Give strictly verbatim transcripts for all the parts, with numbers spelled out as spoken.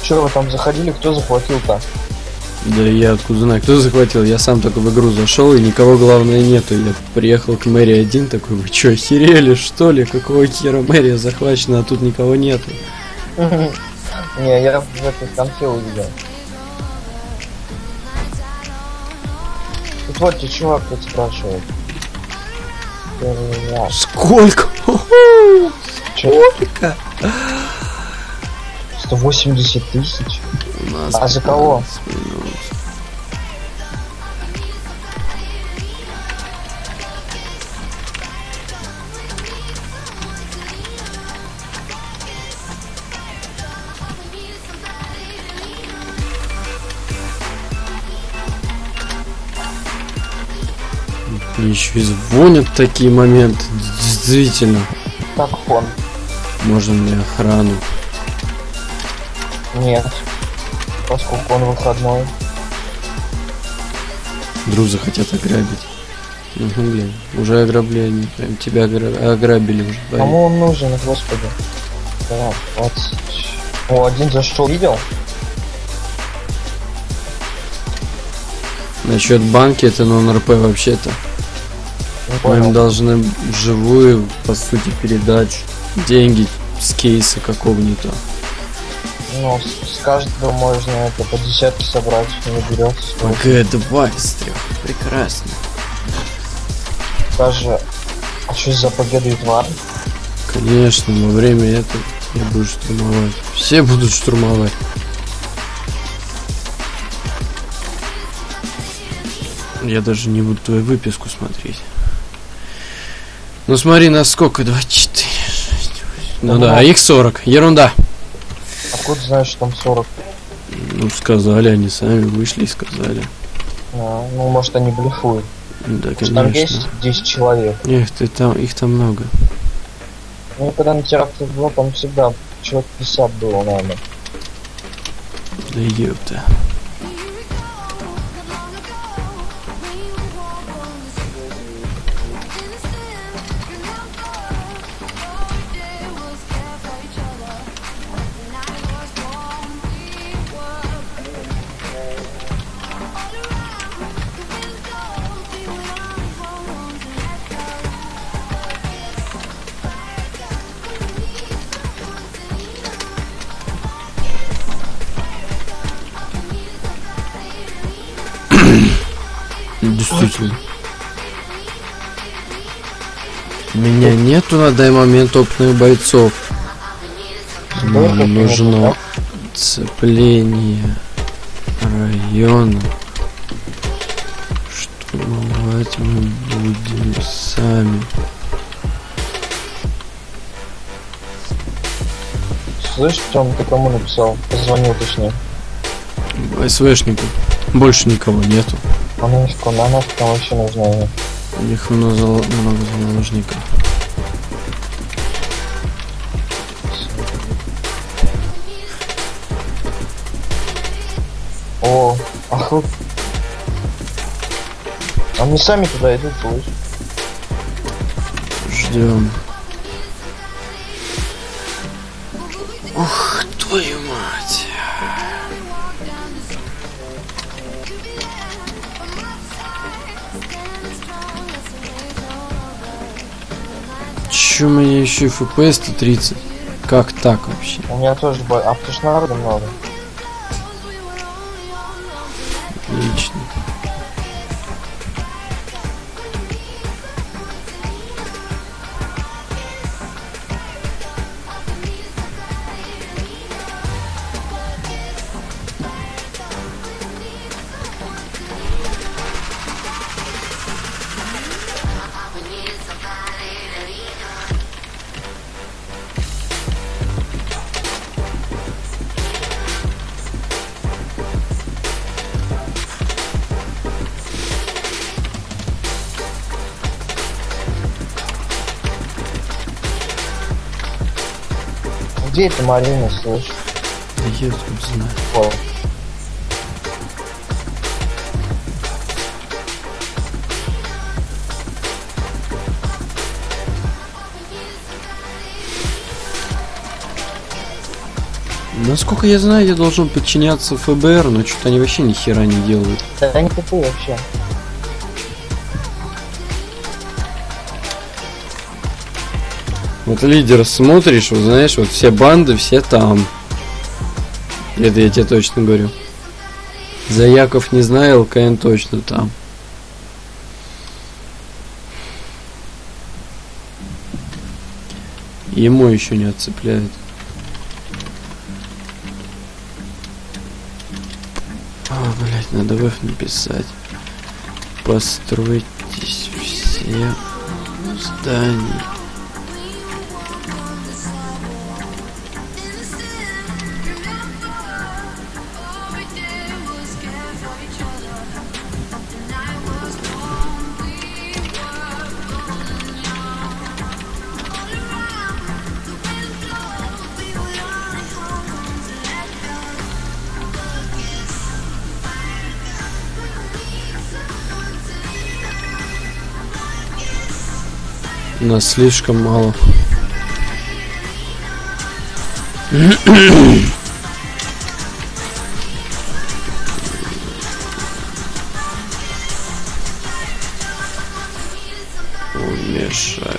Че, вы там заходили, кто захватил-то? Да я откуда знаю, кто захватил? Я сам только в игру зашел, и никого, главное, нету. Я приехал к мэрии один, такой, вы что, охерели, что ли? Какого хера мэрия захвачена, а тут никого нету? Не, я в этой конце увидел. Тут вот тебе чувак тут спрашивает. Сколько? Сколько? сто восемьдесят тысяч. А за кого? Еще и звонят такие моменты, действительно. Так фон. Можно ли охрану? Нет, поскольку он выходной. Друза хотят ограбить. Угу, блин, уже ограбление, прям тебя огра... ограбили уже. Кому он нужен, господи? Да, вот. О, один зашел, видел? Насчет банки, это нон-РП вообще-то. Мы им должны вживую, по сути, передать деньги с кейса какого-нибудь. Ну, с, с каждого можно это по десятке собрать, не берется. ПГ два из трех. Прекрасно. Даже... А что за ПГ два? Конечно, во время этого я буду штурмовать. Все будут штурмовать. Я даже не буду твою выписку смотреть. Ну смотри, на сколько? двадцать четыре, шесть, восемь. Ну да, а их сорок. Ерунда. Откуда знаешь, что там сорок? Ну сказали, они сами вышли и сказали. А, ну может они блефуют. Да, конечно. Там есть десять человек. Нет, ты там, их там много. Ну когда на теракте было, там всегда человек пятьдесят было, наверное. Да ёпта. Действительно. У меня нету на данный момент опытных бойцов. Нам нужно цепление района. Штурмовать мы будем сами. Слышь, Тём, ты кому написал? Позвонил точнее. СВшнику. Больше никого нету. А ну что, на нас там вообще нужно. У них много, много заложников. О, ах вы. Они сами туда идут, слышь. Ждем. Ух, твою мать. Чё у меня еще эф пи эс сто тридцать? Как так вообще? У меня тоже бой. А потому что народу много. Отлично. Где это Марина, слышь? Да я тут знаю. О. Насколько я знаю, я должен подчиняться ФБР, но что-то они вообще ни хера не делают. Да они тупые вообще. Вот лидер смотришь, вот знаешь, вот все банды, все там. Это я тебе точно говорю. Заяков не знаю, ЛКН точно там. Ему еще не отцепляют. О, блять, надо в F написать. Постройтесь все здания. Нас слишком мало. Он мешает.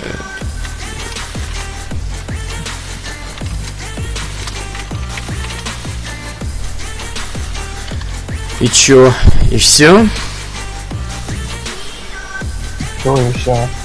И чё? И все? Чего еще?